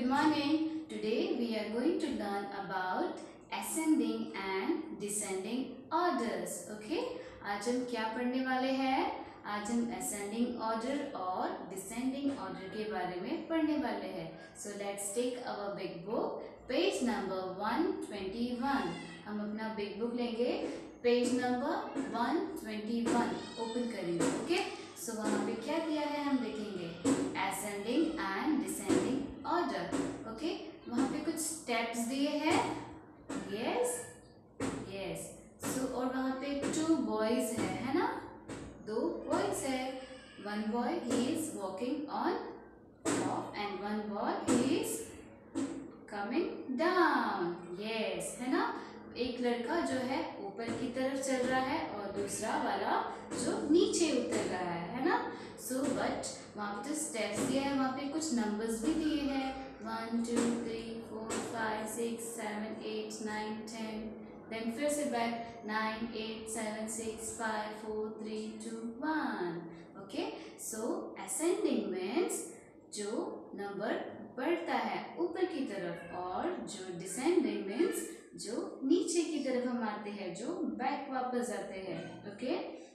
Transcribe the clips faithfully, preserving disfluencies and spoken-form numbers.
morning. Today we are going to learn about ascending and descending orders. Okay? आज हम क्या पढ़ने वाले हैं? आज हम ascending order और descending order के बारे में पढ़ने वाले हैं. So let's take our big book, page number one twenty-one. हम अपना big book लेंगे, page number one twenty-one open करेंगे. Okay? So वहाँ पे क्या दिया है हम देखेंगे. Ascending and descending order. Okay? वहाँ पे कुछ steps दिए हैं. Yes, yes. So और वहाँ पे two boys है, है ना? दो boys है. One boy he is walking on top and one boy he is coming down. Yes, है ना? एक लड़का जो है ऊपर की तरफ चल रहा है और दूसरा वाला जो नीचे उतर रहा है, है ना? So but वहाँ पे जो steps दिए हैं वहाँ पे कुछ numbers भी दिए हैं. One, two, three, four, five, six, seven, eight, nine, ten. Then फिर से back nine, eight, seven, six, five, four, three, two, one. Okay? So ascending means जो number बढ़ता है ऊपर की तरफ और जो descending means जो नीचे की तरफ हम आते हैं, जो बैक वापस आते हैं. ओके,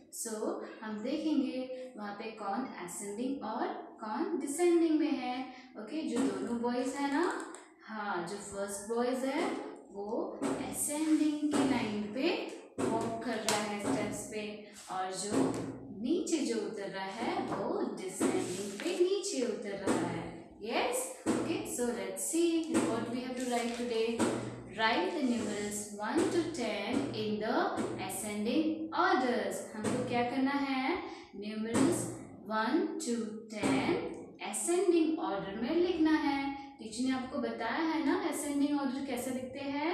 सो हम देखेंगे वहाँ पे कौन ascending और कौन descending में है. ओके, जो दोनों बॉयज है ना, हाँ, जो फर्स्ट बॉयज है वो ascending की लाइन पे वॉक कर रहा है स्टेप्स पे, और जो नीचे जो उतर रहा है वो descending पे नीचे उतर रहा है. Yes, okay, so let's see what we have to write today. Write the numerals one to ten in the ascending orders. हमको क्या करना है? Numerals one to ten ascending order में लिखना है. टीचर ने आपको बताया है ना ascending order कैसे लिखते हैं?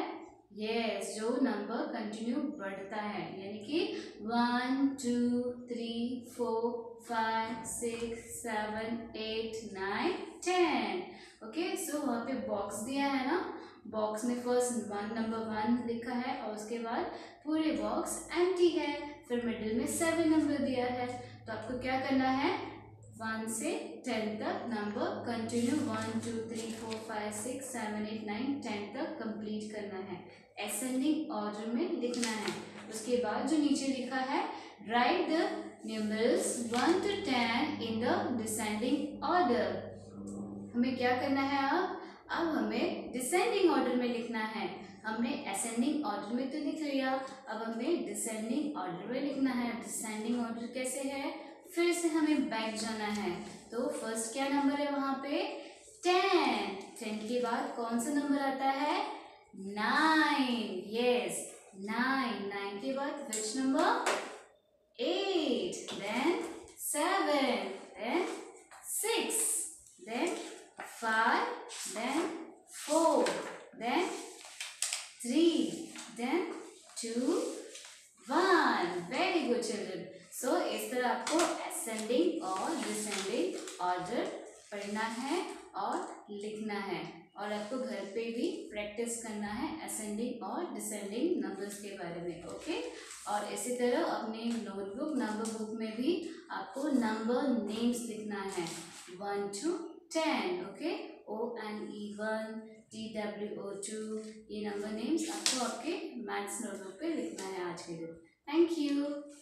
Yes, जो नंबर कंटिन्यू बढ़ता है, यानी कि one, two, three, four, five, six, seven, eight, nine, ten. Okay, so वहाँ पे बॉक्स दिया है ना, बॉक्स में फर्स्ट वन नंबर वन लिखा है और उसके बाद पूरे बॉक्स एम्प्टी है, फिर मिडिल में सेवन नंबर दिया है. तो आपको क्या करना है? वन से टेन तक number continue one two three four five six seven eight nine ten तक कंप्लीट करना है. एसेंडिंग ऑर्डर में लिखना है. उसके बाद जो नीचे लिखा है, write the numerals one two ten in the descending order. हमें क्या करना है अब? अब हमें डिसेंडिंग ऑर्डर में लिखना है. हमने असेंडिंग ऑर्डर में तो लिख लिया, अब हमें डिसेंडिंग ऑर्डर में लिखना है. डिसेंडिंग ऑर्डर कैसे है? फिर से हमें बैक जाना है. तो फर्स्ट क्या नंबर है वहाँ पे? टेन. टेन के बाद कौन सा नंबर आता है? नाइन. Yes, nine. नाइन के बाद which number? Eight. Then seven. Then six. Then five, then four, then three, then two, one. Very good children. So इस तरह आपको ascending और descending order पढ़ना है और लिखना है, और आपको घर पे भी प्रैक्टिस करना है ascending और descending numbers के बारे में. ओके, और इसी तरह अपने नोटबुक नंबर बुक में भी आपको नंबर नेम्स लिखना है one two ten. Okay, O N E one, T W O two, ये नंबर नेम्स आपको आपके मैथ्स नोटबुक पे लिखना है आज के दिन. Thank you.